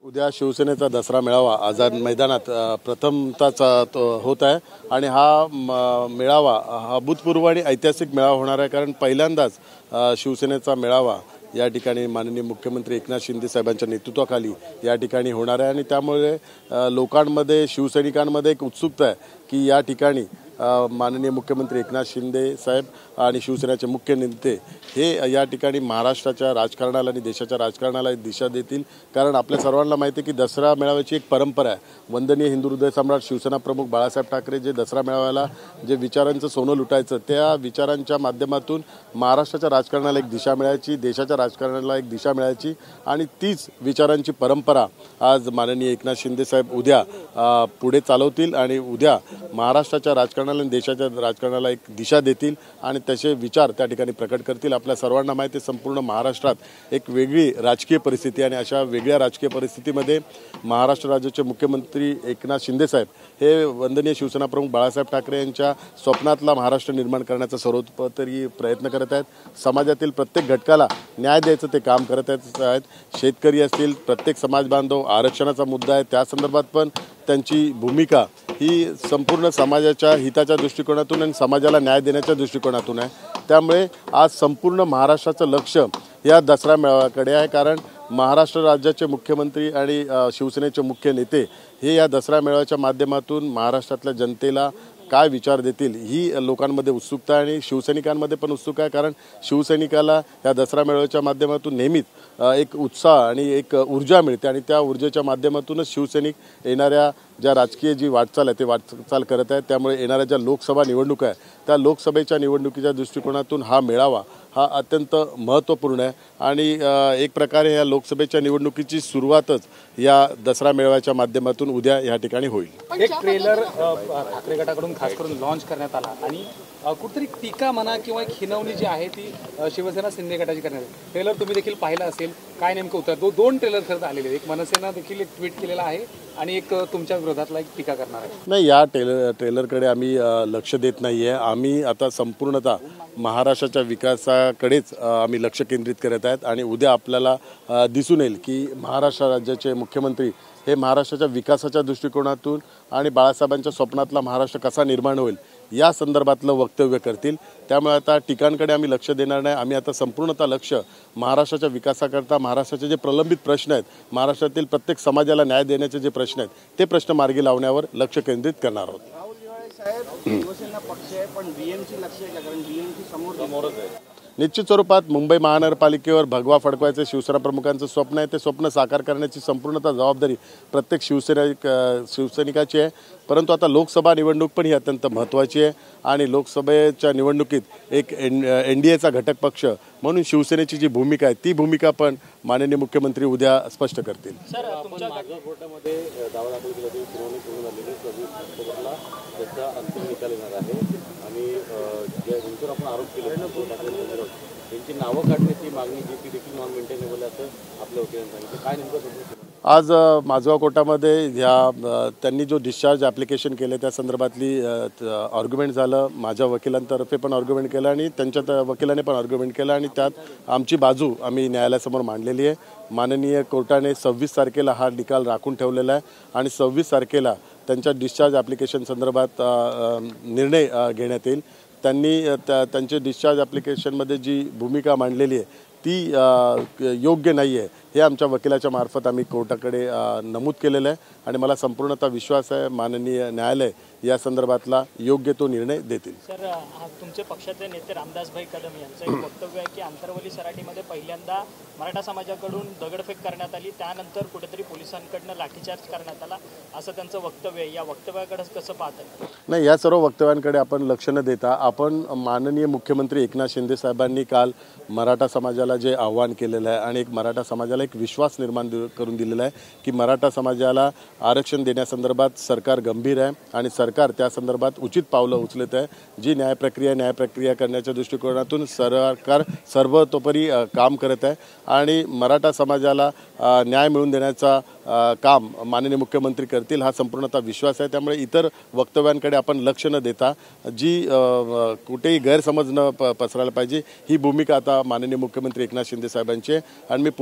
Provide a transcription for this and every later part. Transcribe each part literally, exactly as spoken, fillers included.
उद्या शिवसेनेचा दसरा मेळावा आझाद मैदानात प्रथमताच होत आहे आणि हा मेळावा हा अभूतपूर्व आणि ऐतिहासिक मेळावा होणार आहे। कारण पहिल्यांदाच शिवसेनेचा मेळावा या ठिकाणी माननीय मुख्यमंत्री एकनाथ शिंदे साहेबांच्या नेतृत्वाखाली या ठिकाणी होणार आहे आणि त्यामुळे लोकांमध्ये शिवसैनिकांमध्ये एक उत्सुकता आहे की या ठिकाणी माननीय मुख्यमंत्री एकनाथ शिंदे साहेब आणि शिवसेनेचे मुख्य नेते हे या ठिकाणी महाराष्ट्राच्या राजकारणाला आणि देशाच्या राजकारणाला एक दिशा देतील। कारण आपल्या सर्वांना माहिती आहे की दसरा मेळाव्याची एक परंपरा आहे। वंदनीय हिंदू हृदय सम्राट शिवसेना प्रमुख बाळासाहेब ठाकरे जे दसरा मेळाव्याला जे विचारांचं सोनं लुटायचं त्या विचारांच्या माध्यमातून महाराष्ट्राच्या राजकारणाला एक दिशा मिळायची, देशाच्या राजकारणाला एक दिशा मिळायची आणि तीच विचारांची परंपरा आज माननीय एकनाथ शिंदे साहेब उद्या पुढे चालवतील आणि उद्या महाराष्ट्राच्या राजकारणाला आणि देशाच्या राजकारणाला एक दिशा देतील आणि त्याचे विचार त्या ठिकाणी प्रकट करतील। आपल्या सर्वांना माहिती आहे संपूर्ण महाराष्ट्रात एक वेगळी राजकीय परिस्थिती आणि अशा वेगळ्या राजकीय परिस्थितीमध्ये महाराष्ट्र राज्याचे मुख्यमंत्री एकनाथ शिंदे साहेब हे वंदनीय शिवसेना प्रमुख बाळासाहेब ठाकरे यांच्या स्वप्नातला महाराष्ट्र निर्माण करण्याचा सर्वतोपरी प्रयत्न करत आहेत। समाजातील प्रत्येक घटकाला न्याय द्यायचं ते काम करत आहेत। शेतकरी असतील, प्रत्येक समाज बांधव, आरक्षणाचा मुद्दा आहे त्या संदर्भात पण त्यांची भूमिका ही संपूर्ण समाजाच्या हिताच्या दृष्टिकोनातून आणि समाजाला न्याय देण्याच्या दृष्टिकोनातून आहे। त्यामुळे आज संपूर्ण महाराष्ट्राचं लक्ष या दसरा मेळाव्याकडे आहे। कारण महाराष्ट्र राज्याचे मुख्यमंत्री आणि शिवसेनेचे मुख्य नेते हे या दसरा मेळाव्याच्या माध्यमातून महाराष्ट्रातल्या जनतेला काय विचार देतील ही लोकांमध्ये उत्सुकता आणि शिवसैनिकांमध्ये पण उत्सुकता आहे। कारण शिवसैनिकाला या दसरा मेळाव्याच्या माध्यमातून नेहमीच एक उत्साह आणि एक ऊर्जा मिळते आणि त्या ऊर्जेच्या माध्यमातूनच शिवसैनिक येणाऱ्या ज्या राजकीय जी वाटचाल आहे ते वाटचाल करत आहेत। त्यामुळे येणाऱ्या ज्या लोकसभा निवडणुका आहे त्या लोकसभेच्या निवडणुकीच्या दृष्टिकोनातून हा मेळावा हा अत्यंत महत्त्वपूर्ण आहे आणि एक प्रकारे या लोकसभेच्या निवडणुकीची सुरुवातच या दसरा मेळाव्याच्या माध्यमातून उद्या या ठिकाणी होईल। एक ट्रेलर ठाकरे गटाकडून खास करून लॉन्च करण्यात आला आणि कुठेतरी टीका म्हणा किंवा एक हिनवणी जी आहे ती शिवसेना शिंदे गटाची करण्यात आली। ट्रेलर तुम्ही देखील पाहिला असेल, काय नेमकं उत्तर दो दोन ट्रेलर खरं आलेले, एक मनसेनं देखील एक ट्विट केलेला आहे आणि एक तुमच्या विरोधातला एक टीका करणार आहे। नाही, या ट्रेलर ट्रेलरकडे आम्ही लक्ष देत नाही आहे। आम्ही आता संपूर्णतः महाराष्ट्राच्या विकासाकडेच आम्ही लक्ष केंद्रित करत आहेत आणि उद्या आपल्याला दिसून येईल की महाराष्ट्र राज्याचे मुख्यमंत्री हे महाराष्ट्राच्या विकासाच्या दृष्टिकोनातून आणि बाळासाहेबांच्या स्वप्नातला महाराष्ट्र कसा निर्माण होईल या संदर्भातलं वक्तव्य करतील। त्यामुळे आता ठिकाणकडे आम्ही लक्ष देणार नाही। आम्ही आता संपूर्णतः लक्ष महाराष्ट्राच्या विकासाकरता महाराष्ट्राचे जे प्रलंबित प्रश्न आहेत, महाराष्ट्रातील प्रत्येक समाजाला न्याय देण्याचे जे प्रश्न आहेत ते प्रश्न मार्गी लावण्यावर लक्ष केंद्रित करणार आहोत। निश्चित स्वरूपात मुंबई महानगरपालिकेवर भगवा फडकवायचे शिवसेना प्रमुखांचं स्वप्न आहे। ते स्वप्न साकार करण्याची संपूर्णतः जबाबदारी प्रत्येक शिवसैनिक शिवसैनिकाची आहे। परंतु आता लोकसभा निवडणूक पण ही अत्यंत महत्त्वाची आहे आणि लोकसभेच्या निवडणुकीत एक एन एन डी एचा घटक पक्ष म्हणून शिवसेनेची जी भूमिका आहे ती भूमिका पण माननीय मुख्यमंत्री उद्या स्पष्ट करतील। सर, तुमच्या कोर्टामध्ये दावा दाखल केला की सुनावणी पूर्ण झालेली सव्वीस ऑक्टोबरला त्याचा अंतिम निकाल येणार आहे आणि ज्यांच्यावर आपण आरोप केले त्यांची नावं काढण्याची मागणी जी ती देखील नॉन मेंटेनेबल असं आपल्या वकिलांनी सांगितलं। काय नेमकं आज माझगाव कोर्टामध्ये ह्या त्यांनी जो डिस्चार्ज ॲप्लिकेशन केले त्या संदर्भातली आर्ग्युमेंट झालं। माझ्या वकिलांतर्फे पण आर्ग्युमेंट केलं आणि त्यांच्या वकिलाने पण आर्ग्युमेंट केलं आणि त्यात आमची बाजू आम्ही न्यायालयासमोर मांडलेली आहे। माननीय कोर्टाने सव्वीस तारखेला हा निकाल राखून ठेवलेला आहे आणि सव्वीस तारखेला त्यांच्या डिस्चार्ज ॲप्लिकेशन संदर्भात निर्णय घेण्यात येईल। त्यांनी त्यांचे डिस्चार्ज ॲप्लिकेशनमध्ये जी भूमिका मांडलेली आहे ती योग्य नाही आहे हे आमच्या वकिलाच्या मार्फत आम्ही कोर्टाकडे नमूद केलेलं आहे आणि मला संपूर्णतः विश्वास आहे माननीय न्यायालय या संदर्भातला योग्य तो निर्णय देतील। सर, तुमचे पक्षाचे नेते रामदासभाई कदम यांचं एक वक्तव्य आहे की आंतरवली सराटीमध्ये पहिल्यांदा मराठा समाजाकडून दगडफेक करण्यात आली, त्यानंतर कुठेतरी पोलिसांकडनं लाठीचार्ज करण्यात आला, असं त्यांचं वक्तव्य आहे। या वक्तव्याकडे कसं पाहताय? नाही, या सर्व वक्तव्यांकडे आपण लक्ष न देता आपण माननीय मुख्यमंत्री एकनाथ शिंदे साहेबांनी काल मराठा समाजाला जे आव्हान केलेलं आहे आणि एक मराठा समाजाला एक विश्वास निर्माण करून दिलेला आहे की मराठा समाजाला आरक्षण देण्यासंदर्भात सरकार गंभीर आहे आणि सरकार त्या संदर्भात उचित पावलं उचलत आहे। जी न्याय प्रक्रिया न्याय प्रक्रिया करण्याच्या दृष्टिकोनातून सरकार सर्वतोपरी काम करत आहे आणि मराठा समाजाला न्याय मिळवून देण्याचा काम माननीय मुख्यमंत्री करतील हा संपूर्णतः विश्वास आहे। त्यामुळे इतर वक्तव्यांकडे आपण लक्ष न देता जी कुठेही गैरसमज न प पसरायला पाहिजे ही भूमिका आता माननीय मुख्यमंत्री एकनाथ शिंदे साहेबांची आहे। आणि मी पुन्हा एकदा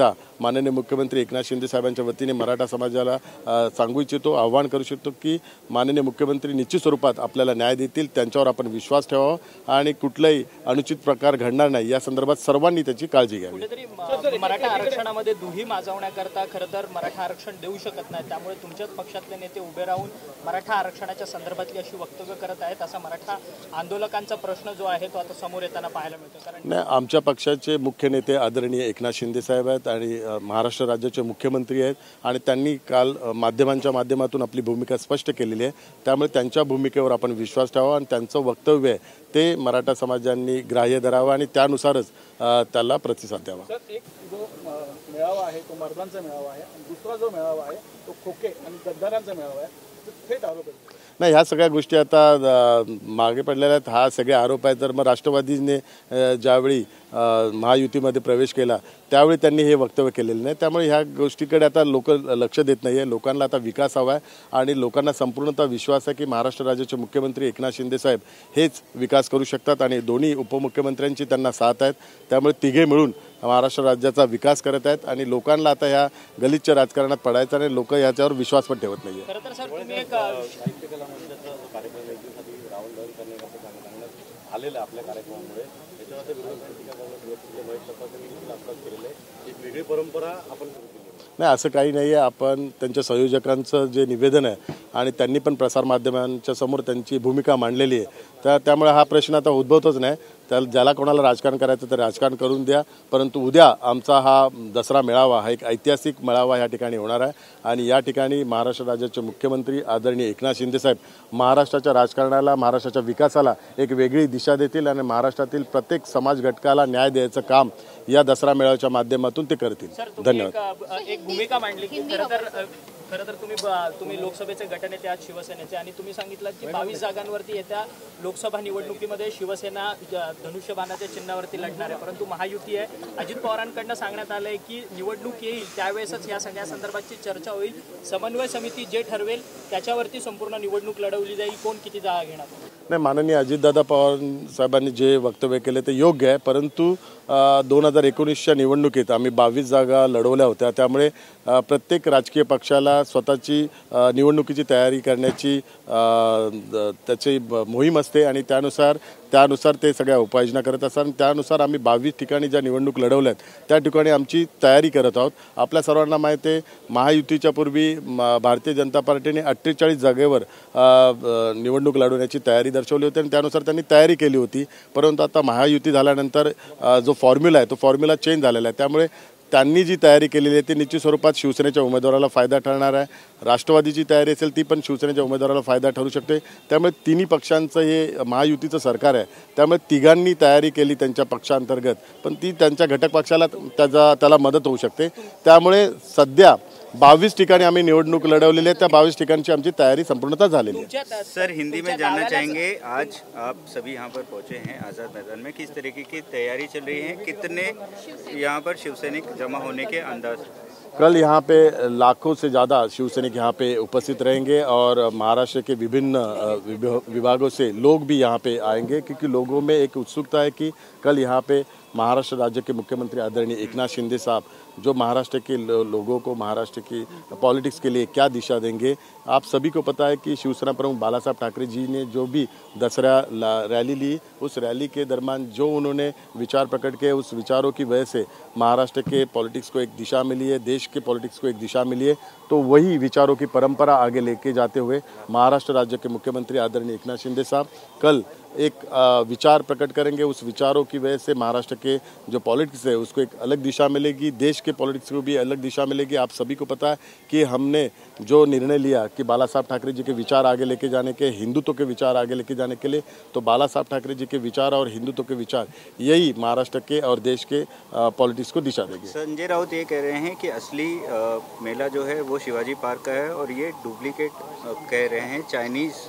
उद्या माननीय मुख्यमंत्री एकनाथ शिंदे साहेबांच्या वतीने मराठा समाजाला अ, सांगू इच्छितो, आव्हान करू शकतो की माननीय मुख्यमंत्री निश्चित स्वरूपात आपल्याला न्याय देतील, त्यांच्यावर आपण विश्वास ठेवावा आणि कुठलाही अनुचित प्रकार घडणार नाही या संदर्भात सर्वांनी त्याची काळजी घ्यावी. कुठेतरी म- मराठा आरक्षणामध्ये दुही माजवण्याकरता खरं तर मराठा आरक्षण देऊ शकत नाही, त्यामुळे तुमच्याच पक्षातले नेते उभे राहून मराठा आरक्षणाच्या संदर्भातली अशी वक्तव्य करत आहेत. असा मराठा आंदोलकांचा प्रश्न जो आहे तो आता समोर येताना पाहायला मिळतो. कारण नाही, आमच्या पक्षाचे मुख्य नेते आदरणीय एकनाथ शिंदे साहेब आहेत आणि अ, महाराष्ट्र राज्याचे मुख्यमंत्री आहेत आणि त्यांनी काल अ, माध्यमांच्या माध्यमातून आपली भूमिका स्पष्ट केलेली आहे. त्यामुळे त्यांच्या भूमिकेवर आपण विश्वास ठेवावा आणि त्यांचं वक्तव्य आहे ते मराठा समाजांनी ग्राह्य धरावं आणि त्यानुसारच अ, त्याला प्रतिसाद द्यावा. तर एक जो अ, मेळावा आहे तो मर्दांचा मेळावा आहे आणि दुसरा जो मेळावा आहे तो खोके आणि गद्दारांचा मेळावा आहे. तो थेट आरोप आहे. नाही, ह्या सगळ्या गोष्टी आता अ, मागे पडलेल्या आहेत. हा सगळे आरोप आहेत. तर मग राष्ट्रवादीने अ, ज्यावेळी अ, महायुतीमध्ये प्रवेश केला त्यावेळी त्यांनी हे वक्तव्य केलेलं नाही. त्यामुळे ह्या गोष्टीकडे आता लोक लक्ष देत नाही आहे. लोकांना आता विकास हवा आहे आणि लोकांना संपूर्णतः विश्वास आहे की महाराष्ट्र राज्याचे मुख्यमंत्री एकनाथ शिंदे साहेब हेच विकास करू शकतात आणि दोन्ही उपमुख्यमंत्र्यांची त्यांना साथ आहेत. त्यामुळे तिघे मिळून महाराष्ट्र राज्याचा विकास करत आहेत आणि लोकांना आता ह्या गलिच्छ राजकारणात पडायचं आणि लोक याच्यावर विश्वास पण ठेवत नाही आहे. खरं तर सर तुम्ही एक साहित्य कला मंडळाचा जो कार्यक्रम एकदिवसासाठी रावण दहन करण्याचं सांगण्यात आलेलं आहे आपल्या कार्यक्रमामुळे. त्याच्यामध्ये विरोधकांनी टीका करण्यात व्यवस्थित महेश तपासांनी आपल्याला केलेलं आहे. एक वेगळी परंपरा आपण सुरू केली आहे. नाही, असं काही नाही आहे. आपण त्यांच्या संयोजकांचं जे निवेदन आहे आणि त्यांनी पण प्रसारमाध्यमांच्या समोर त्यांची भूमिका मांडलेली आहे. त्या त्यामुळे हा प्रश्न आता उद्भवतच नाही. त्या ज्याला कोणाला राजकारण करायचं तर राजकारण करून द्या, परंतु उद्या आमचा हा दसरा मेळावा हा एक ऐतिहासिक मेळावा या ठिकाणी होणार आहे आणि या ठिकाणी महाराष्ट्र राज्याचे मुख्यमंत्री आदरणीय एकनाथ शिंदे साहेब महाराष्ट्राच्या राजकारणाला, महाराष्ट्राच्या विकासाला एक वेगळी दिशा देतील आणि महाराष्ट्रातील प्रत्येक समाज घटकाला न्याय द्यायचं काम या दसरा मेळाव्याच्या माध्यमातून ते करतील. सर तुम्ही धन्यवाद. एक, अ, एक भूमिका मांडली की खरं तर अ, खरं तर तुम्ही ब- तुम्ही लोकसभेचे गटनेते आहात शिवसेनेचे आणि तुम्ही सांगितलं की बावीस जागांवरती येत्या लोकसभा निवडणुकीमध्ये शिवसेना ज- धनुष्यबाणाच्या चिन्हावरती लढणार आहे, परंतु महायुती आहे. अजित पवारांकडनं सांगण्यात आलंय की निवडणूक येईल त्यावेळेसच या सगळ्या संदर्भातची चर्चा होईल. समन्वय समिती जे ठरवेल त्याच्यावरती संपूर्ण निवडणूक लढवली जाईल. कोण किती जागा घेणार? नाही, माननीय अजितदादा पवार साहेबांनी जे वक्तव्य केले ते योग्य आहे, परंतु दोन हजार एकोणीसच्या निवडणुकीत आम्ही बावीस जागा लढवल्या होत्या. त्यामुळे अ, प्रत्येक राजकीय पक्षाला स्वतःची अ, निवडणुकीची तयारी करण्याची अ, द- त्याची ब- मोहीम असते आणि त्यानुसार त्यानुसार ते सगळ्या उपाययोजना करत असतात आणि त्यानुसार आम्ही बावीस ठिकाणी ज्या निवडणूक लढवल्या आहेत त्या ठिकाणी आमची तयारी करत आहोत. आपल्या सर्वांना माहिती आहे, महायुतीच्या पूर्वी म- भारतीय जनता पार्टीने अठ्ठेचाळीस जागेवर अ, अ, निवडणूक लढवण्याची तयारी दर्शवली होती आणि त्यानुसार त्यांनी तयारी केली होती. परंतु आता महायुती झाल्यानंतर अ, जो फॉर्म्युला आहे तो फॉर्म्युला चेंज झालेला आहे. त्यामुळे त्यांनी जी तयारी केलेली आहे ती निश्चित स्वरूपात शिवसेनेच्या उमेदवाराला फायदा ठरणार आहे. राष्ट्रवादीची तयारी असेल ती पण शिवसेनेच्या उमेदवाराला फायदा ठरू शकते. त्यामुळे तिन्ही पक्षांचं हे महायुतीचं सरकार आहे. त्यामुळे तिघांनी तयारी केली त्यांच्या पक्षांतर्गत, पण ती त्यांच्या घटक पक्षाला त्याचा त्याला मदत होऊ शकते. त्यामुळे सध्या बावीस ठिकाणी आम्ही निवडणूक लढवलेली आहे. त्या बावीस ठिकाणची आमची तैयारी संपूर्णतः झालेली आहे. तुमच्या- सर हिंदी में तुमच्या जानना दाव्याला- चाहेंगे, आज आप सभी यहाँ पर पहुँचे हैं आज़ाद मैदान में, किस तरीके की तैयारी चल रही है, कितने यहाँ पर शिवसैनिक जमा होने के अंदाज? कल यहाँ पे लाखों से ज़्यादा शिवसैनिक यहाँ पे उपस्थित रहेंगे और महाराष्ट्र के विभिन्न अ, विभ- विभागों से लोग भी यहाँ पे आएंगे, क्योंकि लोगों में एक उत्सुकता है कि कल यहाँ पे महाराष्ट्र राज्य के मुख्यमंत्री आदरणीय एकनाथ शिंदे साहब जो महाराष्ट्र के लो, लोगों को महाराष्ट्र की पॉलिटिक्स के लिए क्या दिशा देंगे. आप सभी को पता है कि शिवसेना प्रमुख बाला साहब ठाकरे जी ने जो भी दसरा रैली ली, उस रैली के दरमियान जो उन्होंने विचार प्रकट किए, उस विचारों की वजह से महाराष्ट्र के पॉलिटिक्स को एक दिशा मिली है, देश के पॉलिटिक्स को एक दिशा मिली है. तो वही विचारों की परंपरा आगे लेके जाते हुए महाराष्ट्र राज्य के मुख्यमंत्री आदरणीय एकनाथ शिंदे साहब कल एक आ, विचार प्रकट करेंगे. उस विचारों की वजह से महाराष्ट्र के जो पॉलिटिक्स है उसको एक अलग दिशा मिलेगी, देश के पॉलिटिक्स को भी अलग दिशा मिलेगी. आप सभी को पता है कि हमने जो निर्णय लिया कि बाला साहब ठाकरे जी के विचार आगे लेके जाने के, हिंदुत्व के विचार आगे लेके जाने के लिए, तो बाला साहब ठाकरे जी के विचार और हिंदुत्व के विचार यही महाराष्ट्र के और देश के पॉलिटिक्स को दिशा देंगे. संजय राउत ये कह रहे हैं कि असली अ, मेला जो है वो शिवाजी पार्क का है और ये डुप्लीकेट अ, कह रहे हैं, चाइनीज़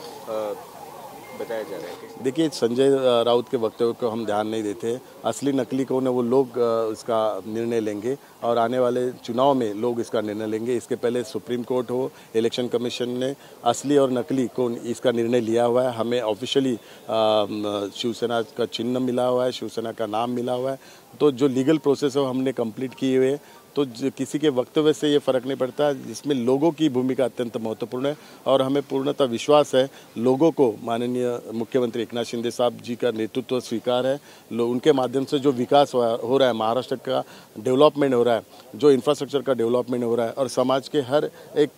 बताया जा रहा है. देखिए, संजय राउत के वक्तव्य को हम ध्यान नहीं देते. असली नकली कौन है वो लोग इसका निर्णय लेंगे और आने वाले चुनाव में लोग इसका निर्णय लेंगे. इसके पहले सुप्रीम कोर्ट हो, इलेक्शन कमीशन ने असली और नकली कौन इसका निर्णय लिया हुआ है. हमें ऑफिशियली शिवसेना का चिन्ह मिला हुआ है, शिवसेना का नाम मिला हुआ है. तो जो लीगल प्रोसेस है वो हमने कंप्लीट किए हुए. तो किसी के वक्तव्य से ये फर्क नहीं पड़ता, जिसमें लोगों की भूमिका अत्यंत महत्वपूर्ण है। और हमें पूर्णतः विश्वास है लोगों को माननीय मुख्यमंत्री एकनाथ शिंदे साहब जी का नेतृत्व स्वीकार है। उनके माध्यम से जो विकास हो रहा है, महाराष्ट्र का डेवलपमेंट हो रहा है, जो इंफ्रास्ट्रक्चर का डेवलपमेंट हो रहा है और समाज के हर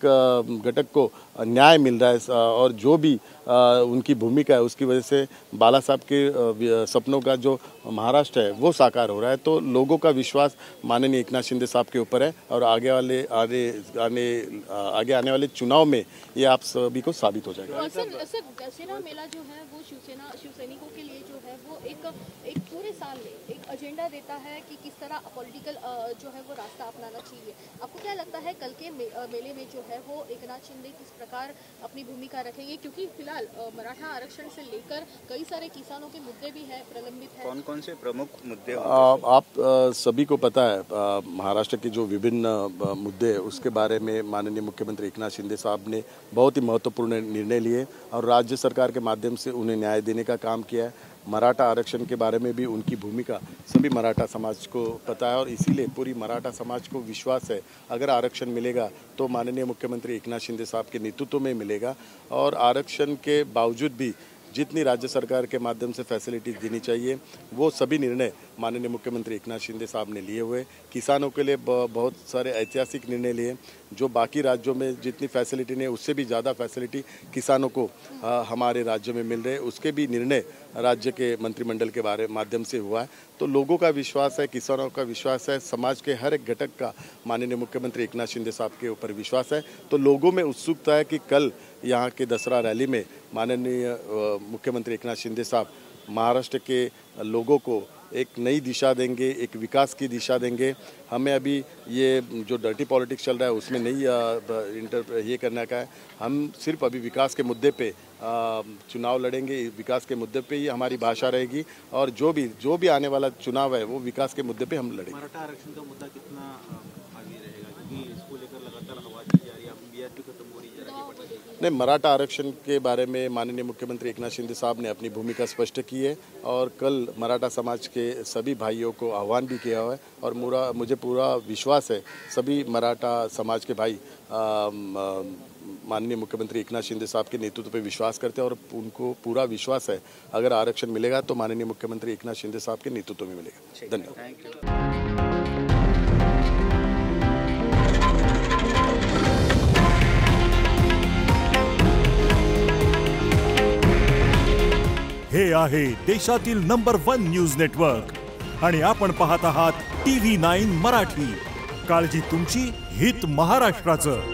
एक घटक को न्याय मिल रहा है और जो भी उनकी भूमिका है उसकी वजह से बाला साहब के सपनों का जो महाराष्ट्र है वो साकार हो रहा है। तो लोगों का विश्वास माननीय एकनाथ शिंदे साहब के ऊपर है और आगे वाले आने आने आगे आने वाले चुनाव में ये आप सभी को साबित हो जाएगा। सर सर दशहरा मेला जो है वो शिवसेना शिवसैनिकों के लिए जो है वो एक एक पूरे साल में एक एजेंडा देता है कि किस तरह पॉलिटिकल जो है वो रास्ता अपनाना चाहिए। आपको क्या लगता है कल के मे, मेले में जो है वो एकनाथ शिंदे किस प्रकार अपनी भूमिका रखेंगे, क्योंकि फिलहाल मराठा आरक्षण से लेकर कई सारे किसानों के मुद्दे भी हैं, प्रलंबित है। कौन कौन से प्रमुख मुद्दे? आप आ, सभी को पता है महाराष्ट्र के जो विभिन्न मुद्दे उसके बारे में माननीय मुख्यमंत्री एकनाथ शिंदे साहब ने बहुत ही महत्वपूर्ण निर्णय लिए और राज्य सरकार के माध्यम से उन्हें न्याय देने का काम किया है। मराठा आरक्षण के बारे में भी उनकी भूमिका सभी मराठा समाज को पता है और इसीलिए पूरी मराठा समाज को विश्वास है अगर आरक्षण मिलेगा तो माननीय मुख्यमंत्री एकनाथ शिंदे साहब के नेतृत्व में मिलेगा। और आरक्षण के बावजूद भी जितनी राज्य सरकार के माध्यम से फैसिलिटीज देनी चाहिए वो सभी निर्णय माननीय मुख्यमंत्री एकनाथ शिंदे साहब ने लिए हुए। किसानों के लिए बहुत सारे ऐतिहासिक निर्णय लिए, जो बाकी राज्यों में जितनी फैसिलिटी नहीं उससे भी ज़्यादा फैसिलिटी किसानों को आ, हमारे राज्य में मिल रहे, उसके भी निर्णय राज्य के मंत्रिमंडल के बारे माध्यम से हुआ है। तो लोगों का विश्वास है, किसानों का विश्वास है, समाज के हर एक घटक का माननीय मुख्यमंत्री एकनाथ शिंदे साहब के ऊपर विश्वास है। तो लोगों में उत्सुकता है कि कल यहाँ के दसरा रैली में माननीय मुख्यमंत्री एकनाथ शिंदे साहब महाराष्ट्र के लोगों को एक नई दिशा देंगे, एक विकास की दिशा देंगे। हमें अभी ये जो डर्टी पॉलिटिक्स चल रहा है उसमें नहीं इंटर ये करने का है। हम सिर्फ अभी विकास के मुद्दे पे चुनाव लड़ेंगे, विकास के मुद्दे पे ही हमारी भाषा रहेगी और जो भी जो भी आने वाला चुनाव है वो विकास के मुद्दे पे हम लड़ेंगे। मराठा आरक्षण का मुद्दा कितना आगे रहेगा, क्योंकि इसको लेकर लगातार हवा दी जा रही है, अब बीआरपी खत्म हो रही है। नहीं, मराठा आरक्षण के बारे में माननीय मुख्यमंत्री एकनाथ शिंदे साहब ने अपनी भूमिका स्पष्ट की है और कल मराठा समाज के सभी भाइयों को आह्वान भी किया हुआ है और मुरा मुझे पूरा विश्वास है सभी मराठा समाज के भाई माननीय मुख्यमंत्री एकनाथ शिंदे साहब के नेतृत्व पर विश्वास करते हैं और उनको पूरा विश्वास है अगर आरक्षण मिलेगा तो माननीय मुख्यमंत्री एकनाथ शिंदे साहब के नेतृत्व में मिलेगा। धन्यवाद। हे आहे देशातील नंबर वन न्यूज नेटवर्क आणि आपण पाहत आहात टीव्ही नाईन मराठी। काळजी तुमची, हित महाराष्ट्राचं।